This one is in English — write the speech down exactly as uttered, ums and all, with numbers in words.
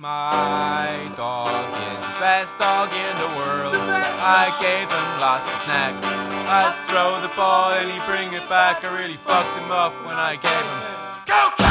My dog is the best dog in the world. I gave him lots of snacks. I'd throw the ball and he'd bring it back. I really fucked him up when I gave him go, go!